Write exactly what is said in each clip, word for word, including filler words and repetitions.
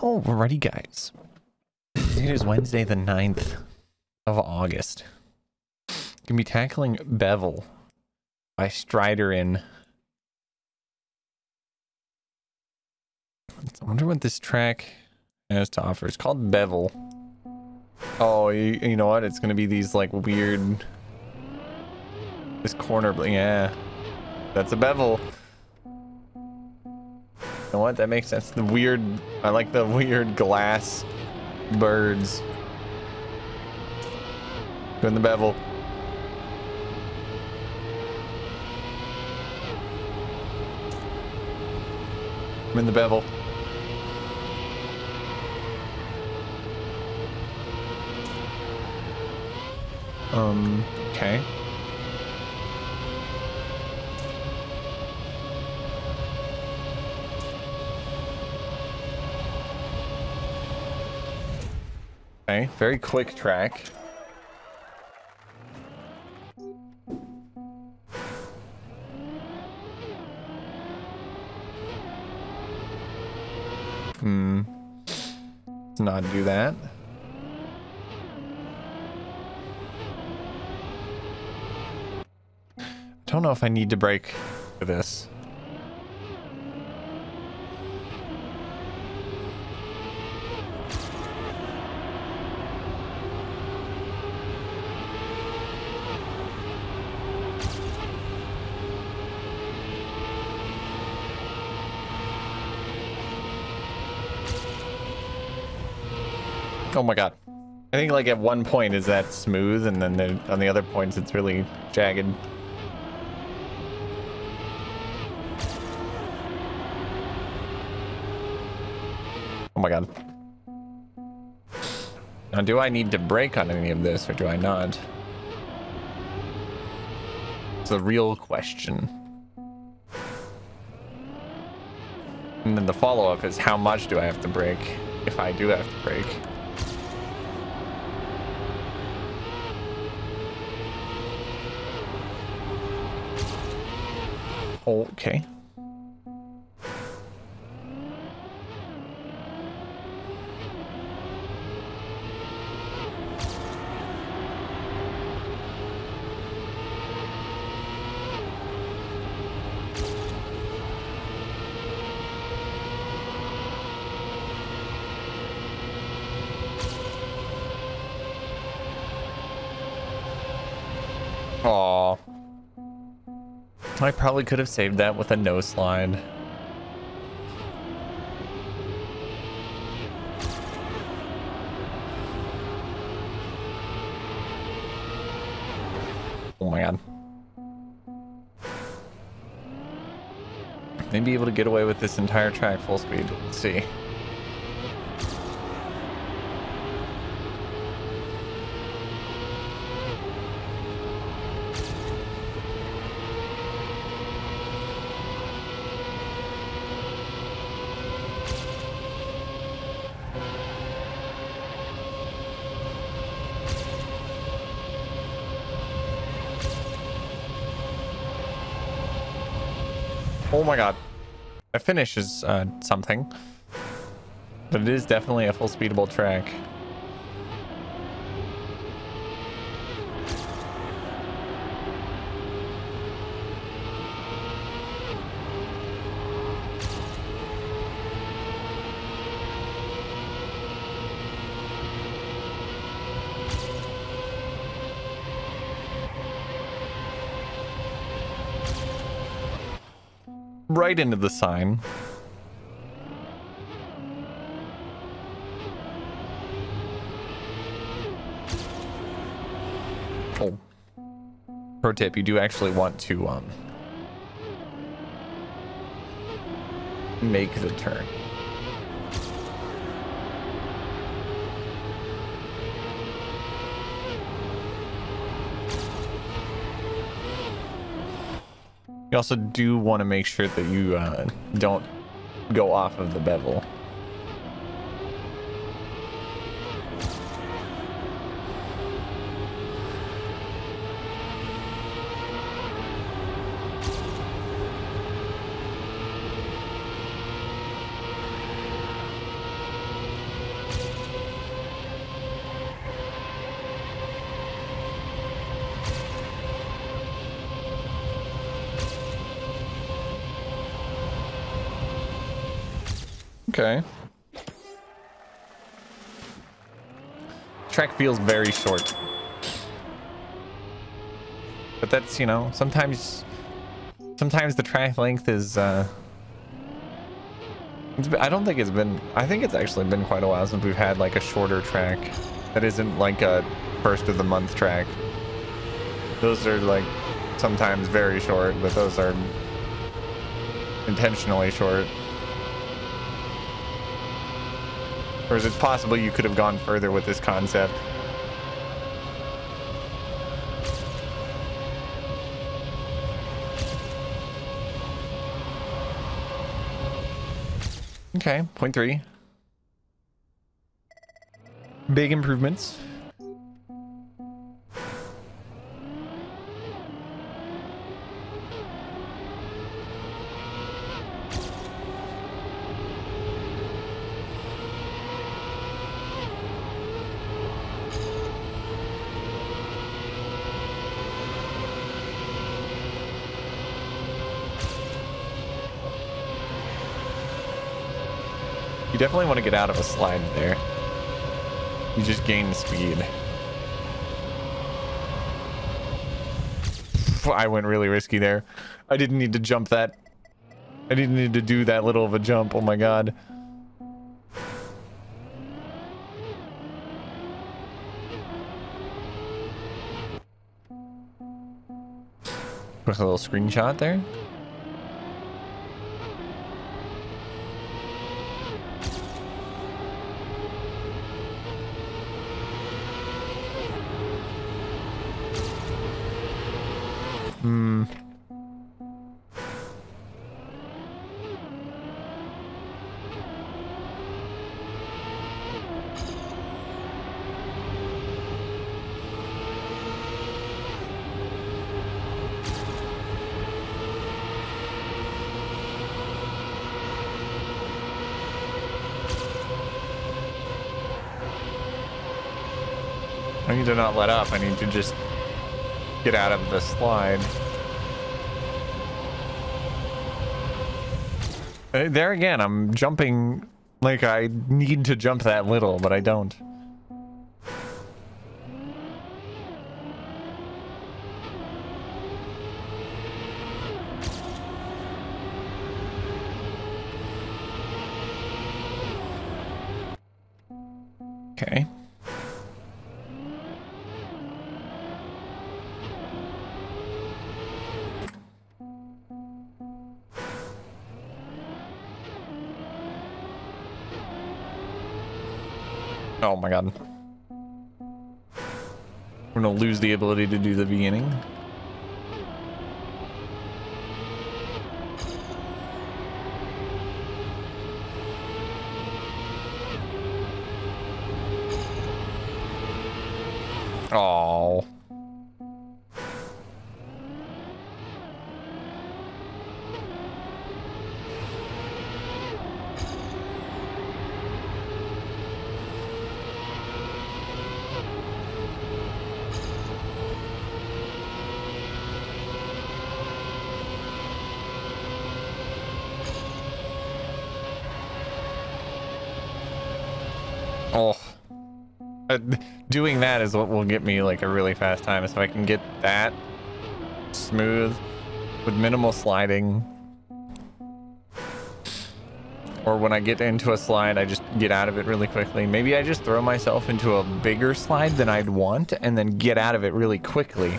Alrighty, guys. It is Wednesday, the ninth of August. Gonna be tackling Bevel by Strider in. I wonder what this track has to offer. It's called Bevel. Oh, you, you know what? It's gonna be these like weird. This corner, yeah, that's a bevel. You know what? That makes sense. The weird, I like the weird glass birds. Doing the bevel. I'm in the bevel. Um, okay. Okay, very quick track. Hmm. Let's not do that. I don't know if I need to brake for this. Oh my god. I think like at one point is that smooth, and then there, on the other points it's really jagged. Oh my god. Now do I need to brake on any of this or do I not? It's a real question. And then the follow-up is how much do I have to brake if I do have to brake? Okay. Aww. I probably could have saved that with a no slide. Oh my god. Maybe able to get away with this entire track full speed. Let's see. Oh my god. A finish is uh, something. But it is definitely a full speedable track. Right into the sign. Oh. Pro tip, you do actually want to um make the turn. You also do want to make sure that you uh, don't go off of the bevel. Okay. Track feels very short. But that's, you know, sometimes sometimes the track length is uh it's been, I don't think it's been I think it's actually been quite a while since we've had like a shorter track that isn't like a first of the month track. Those are like sometimes very short, but those are intentionally short. Or is it possible you could have gone further with this concept? Okay, point three. Big improvements. You definitely want to get out of a slide there. You just gain speed. I went really risky there. I didn't need to jump that. I didn't need to do that little of a jump. Oh my god. Quick little screenshot there. Hmm. I need to not let up. I need to just get out of the slide. Uh, There again, I'm jumping like I need to jump that little, but I don't. Okay. Oh my god. I'm gonna lose the ability to do the beginning. Oh. Oh. Uh, doing that is what will get me like a really fast time. So if I can get that smooth with minimal sliding, or when I get into a slide I just get out of it really quickly. Maybe I just throw myself into a bigger slide than I'd want and then get out of it really quickly.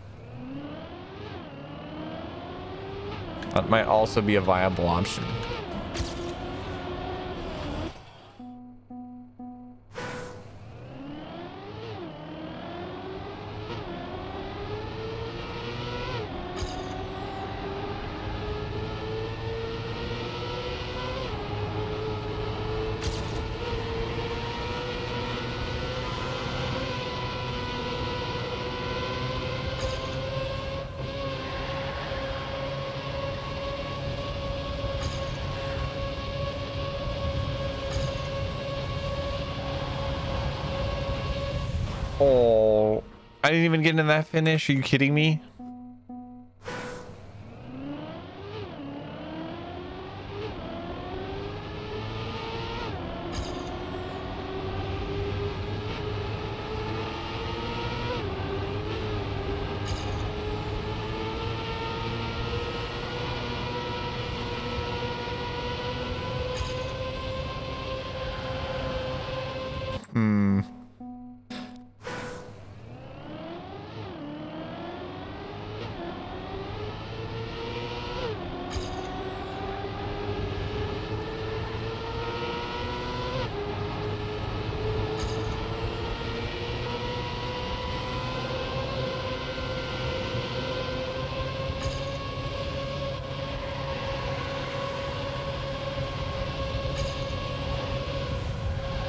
That might also be a viable option. Oh, I didn't even get into that finish. Are you kidding me?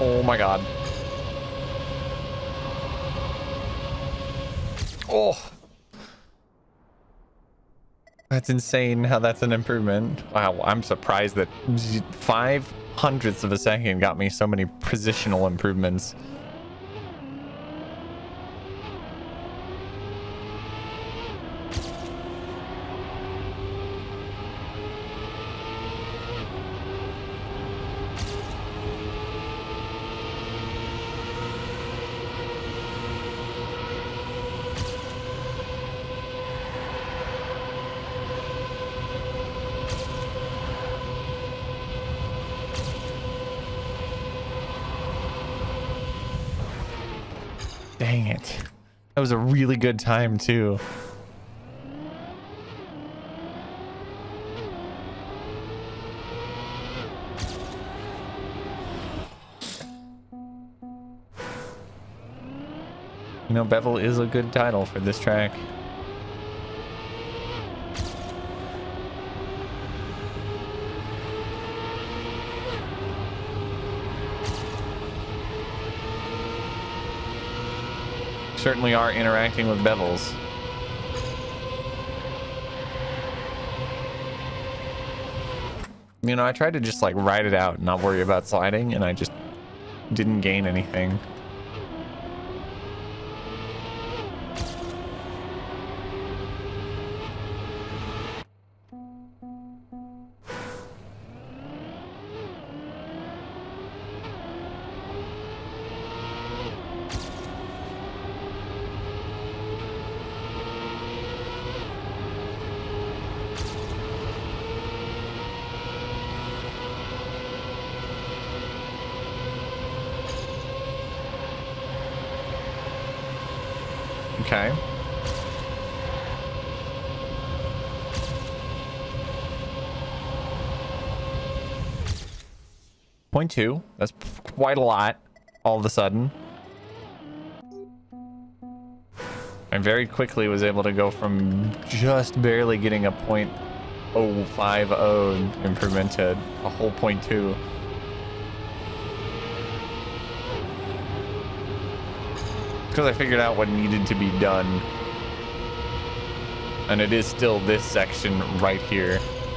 Oh my god. Oh. That's insane how that's an improvement. Wow, I'm surprised that five hundredths of a second got me so many positional improvements. Dang it. That was a really good time too. You know, bevel is a good title for this track. Certainly are interacting with bevels. You know, I tried to just like ride it out and not worry about sliding, and I just didn't gain anything. Okay. Point two. That's quite a lot all of a sudden. I very quickly was able to go from just barely getting a point oh five oh improvement to a whole point two. Because I figured out what needed to be done. And it is still this section right here.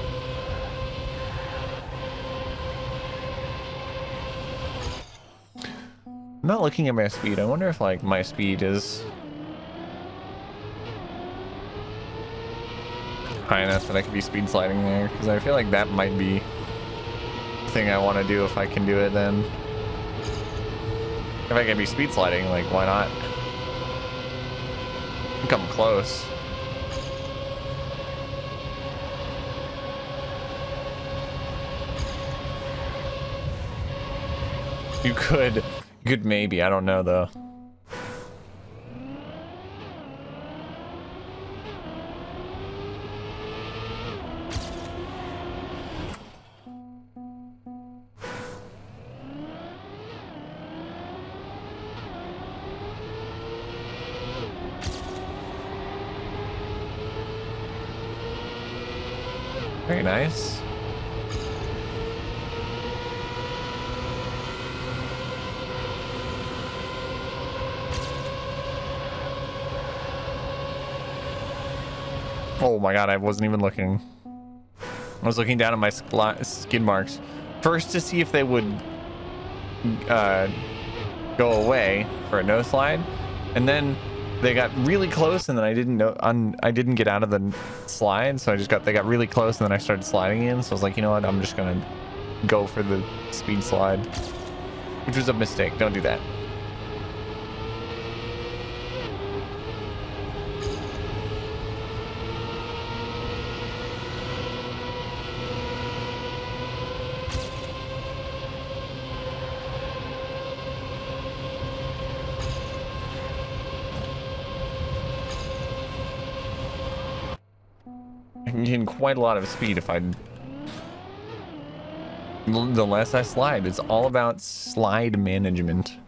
I'm not looking at my speed. I wonder if like my speed is high enough that I could be speed sliding there. Because I feel like that might be the thing I want to do if I can do it then. If I can be speed sliding, like why not? Come close. You could, you could maybe, I don't know though. Very nice. Oh my god, I wasn't even looking. I was looking down at my skid marks first to see if they would uh, go away for a no slide, and then they got really close, and then I didn't know un, I didn't get out of the slide, so I just got they got really close, and then I started sliding in. So I was like, you know what, I'm just gonna go for the speed slide, which was a mistake. Don't do that. Getting quite a lot of speed if I the less I slide. It's all about slide management.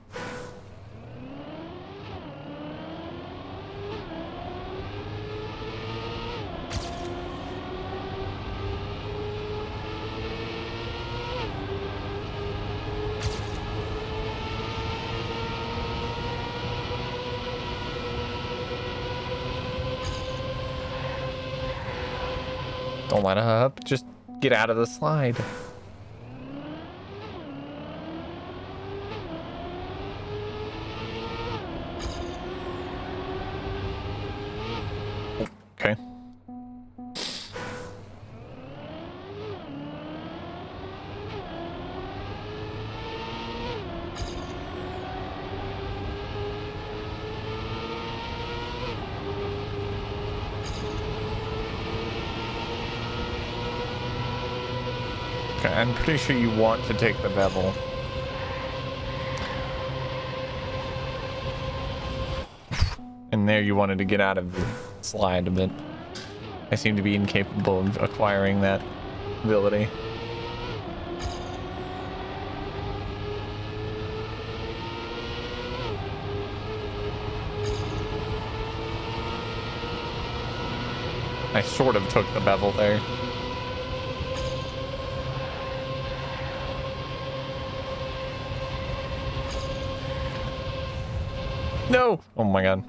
Don't let up. Just get out of the slide. Okay. Okay, I'm pretty sure you want to take the bevel. And there you wanted to get out of the slide a bit. I seem to be incapable of acquiring that ability. I sort of took the bevel there. No! Oh my god.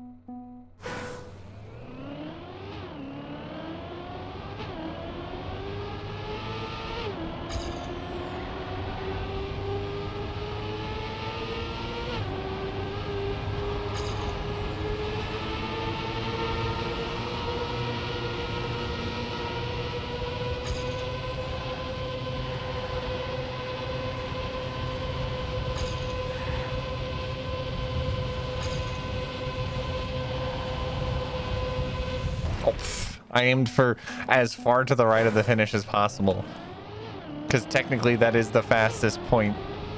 I aimed for as far to the right of the finish as possible, because technically that is the fastest point.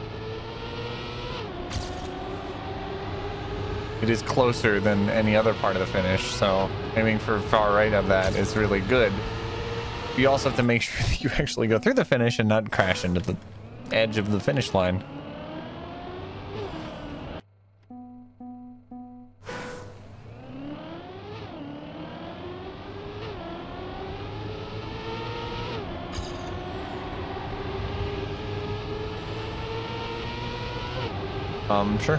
It is closer than any other part of the finish, so aiming for far right of that is really good. You also have to make sure that you actually go through the finish and not crash into the edge of the finish line. Um, sure.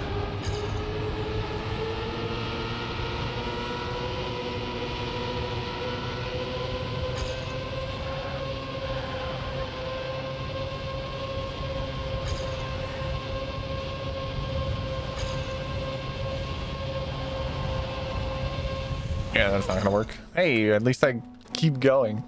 Yeah, that's not gonna work. Hey, at least I keep going.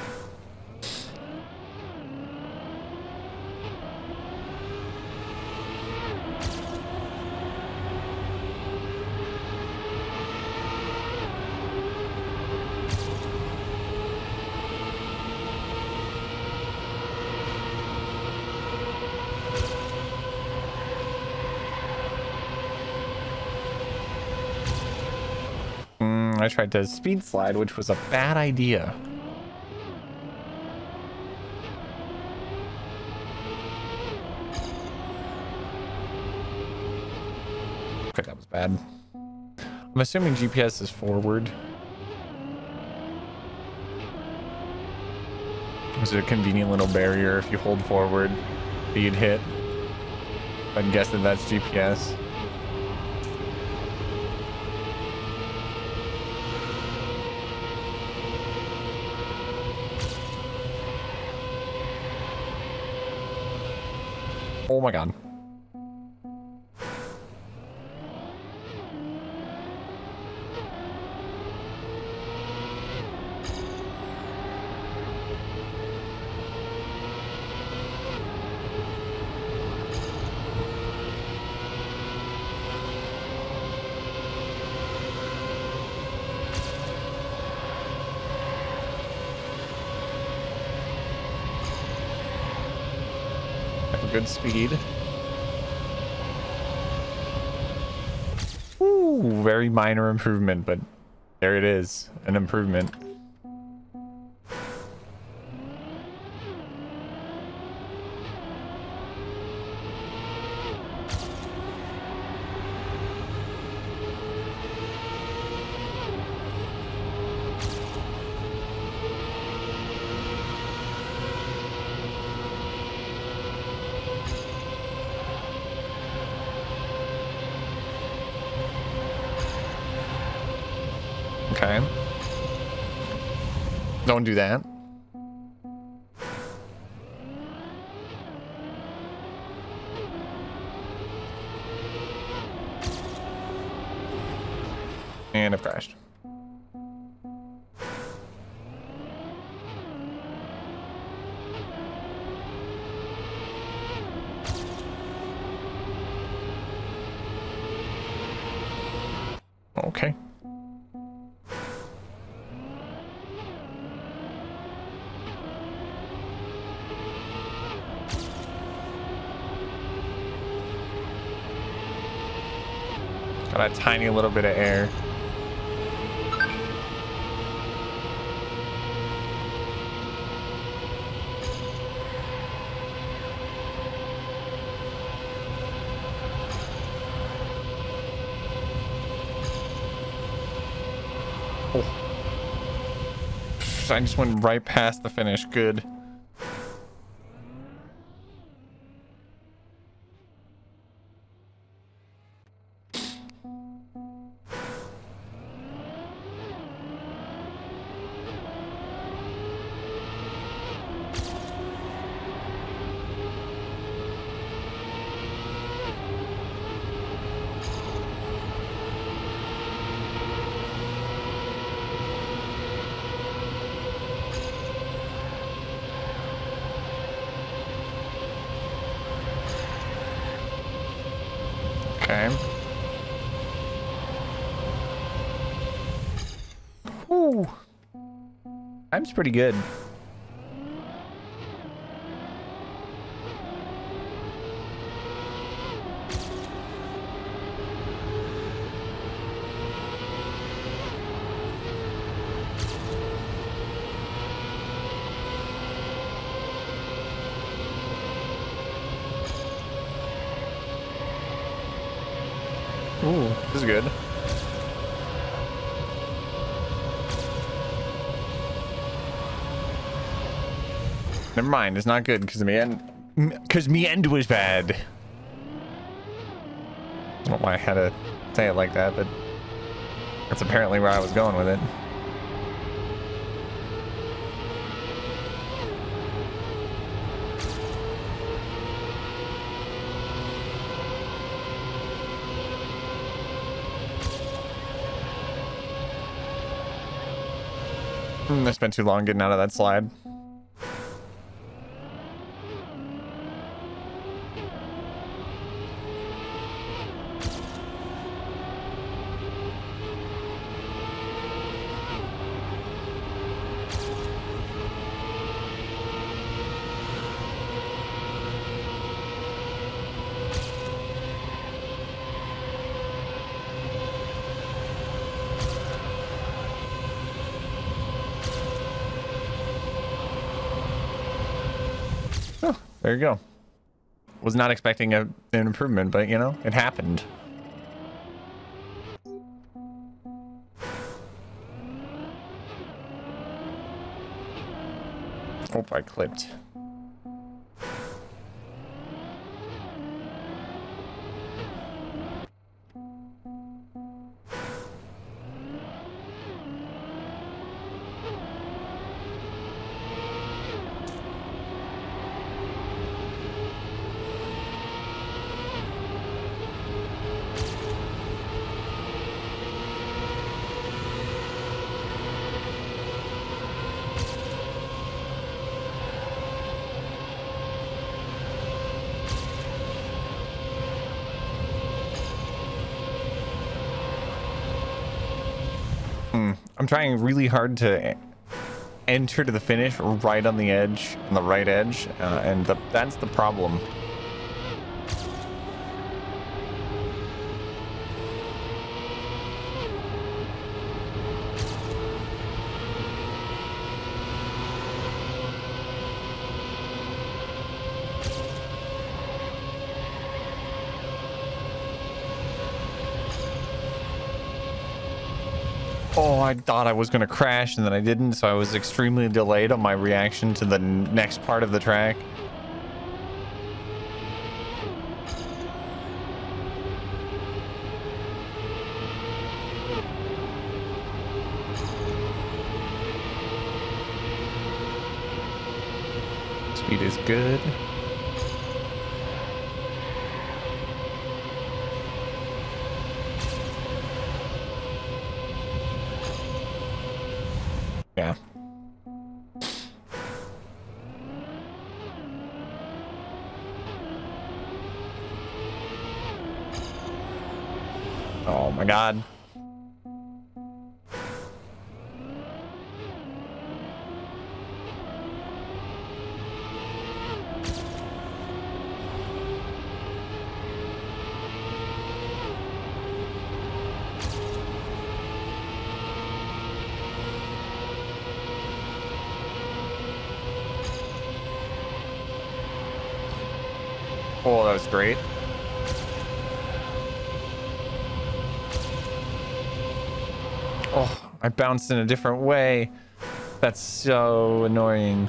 I tried to speed slide, which was a bad idea. Okay, that was bad. I'm assuming G P S is forward. Is it a convenient little barrier if you hold forward that you'd hit? I'd guess that that's G P S. Oh my god. Good speed. Ooh, very minor improvement, but there it is, an improvement. Okay. Don't do that. And I've crashed. Okay. Got a tiny little bit of air. Oh. I just went right past the finish. Good. Okay. Ooh. Time's pretty good. Ooh, this is good. Never mind, it's not good because me end because me end was bad. I don't know why I had to say it like that, but that's apparently where I was going with it. Mm, I spent too long getting out of that slide. Oh, there you go. Was not expecting a, an improvement, but you know, it happened. Hope I clipped. I'm trying really hard to enter to the finish right on the edge, on the right edge, uh, and the, that's the problem. Oh, I thought I was going to crash and then I didn't, so I was extremely delayed on my reaction to the next part of the track. Speed is good. Yeah. Oh my god. Oh, that was great. Oh, I bounced in a different way. That's so annoying.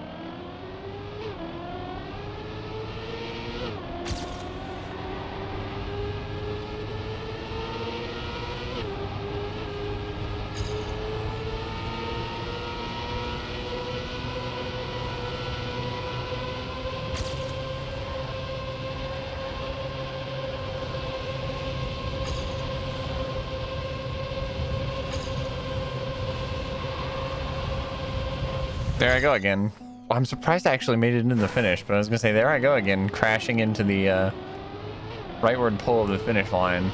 There I go again. Well, I'm surprised I actually made it into the finish, but I was gonna say, there I go again, crashing into the uh, rightward pull of the finish line.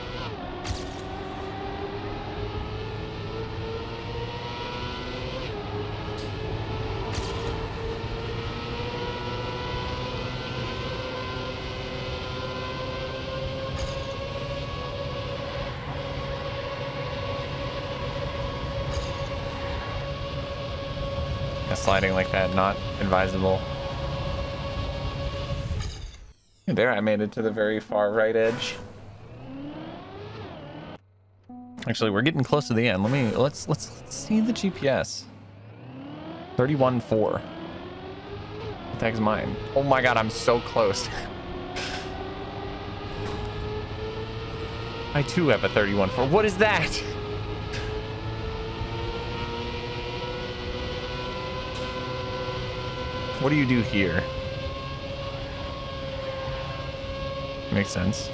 Sliding like that, not advisable. There, I made it to the very far right edge. Actually, we're getting close to the end. Let me let's let's, let's see the G P S. thirty-one four. What the heck's mine? Oh my god, I'm so close. I too have a thirty-one four. What is that? What do you do here? Makes sense.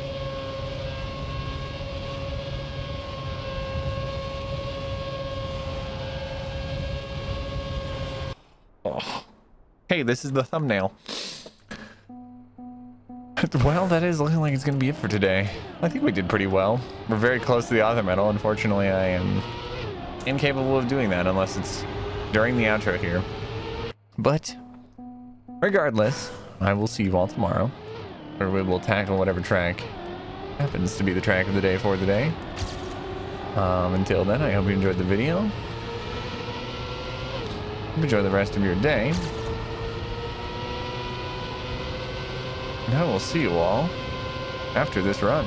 Oh. Hey, this is the thumbnail. Well, that is looking like it's going to be it for today. I think we did pretty well. We're very close to the author medal. Unfortunately, I am incapable of doing that unless it's during the outro here. But regardless, I will see you all tomorrow, where we will tackle whatever track happens to be the track of the day for the day. Um, until then, I hope you enjoyed the video. Enjoy the rest of your day. And I will see you all after this run.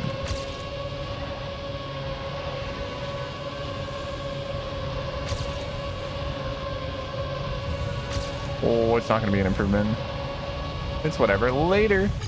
Oh, it's not going to be an improvement. It's whatever. Later.